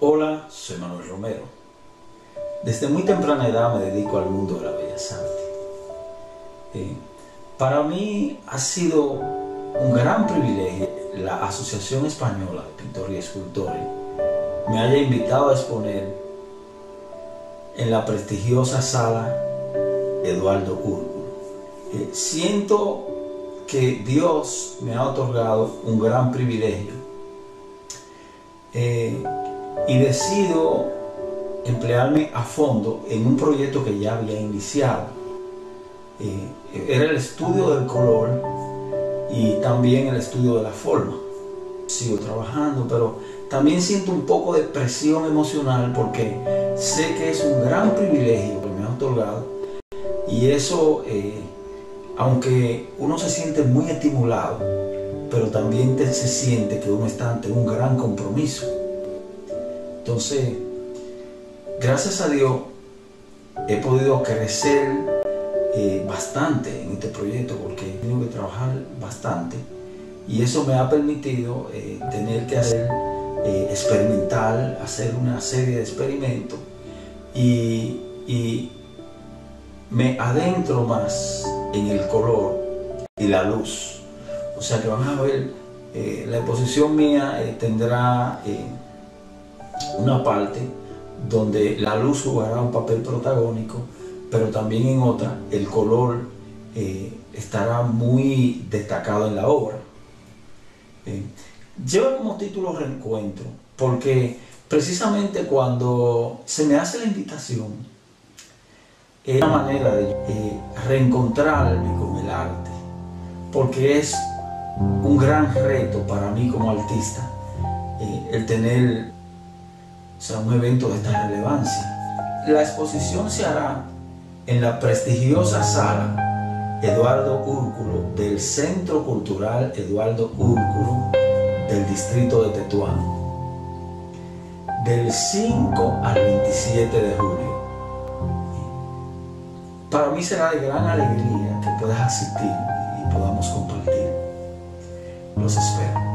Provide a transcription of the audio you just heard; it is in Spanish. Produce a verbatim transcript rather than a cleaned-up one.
Hola, soy Manuel Romero. Desde muy temprana edad me dedico al mundo de la bellas artes. Eh, para mí ha sido un gran privilegio que la Asociación Española de Pintores y Escultores me haya invitado a exponer en la prestigiosa sala Eduardo Úrculo. Eh, siento que Dios me ha otorgado un gran privilegio eh, y decido emplearme a fondo en un proyecto que ya había iniciado. Eh, era el estudio del color y también el estudio de la forma. Sigo trabajando, pero también siento un poco de presión emocional porque sé que es un gran privilegio que me ha otorgado, y eso, eh, aunque uno se siente muy estimulado, pero también te, se siente que uno está ante un gran compromiso. Entonces, gracias a Dios, he podido crecer eh, bastante en este proyecto porque he tenido que trabajar bastante, y eso me ha permitido eh, tener que hacer, eh, experimentar, hacer una serie de experimentos, y, y me adentro más en el color y la luz. O sea que van a ver, eh, la exposición mía eh, tendrá eh, una parte donde la luz jugará un papel protagónico, pero también en otra el color eh, estará muy destacado en la obra. Eh, lleva como título Reencuentro porque precisamente cuando se me hace la invitación es una manera de eh, reencontrarme con el arte, porque es un gran reto para mí como artista eh, el tener, o sea, un evento de esta relevancia. La exposición se hará en la prestigiosa sala Eduardo Úrculo del Centro Cultural Eduardo Úrculo del distrito de Tetuán, del cinco al veintisiete de julio. Para mí será de gran alegría que puedas asistir y podamos compartir. Los espero.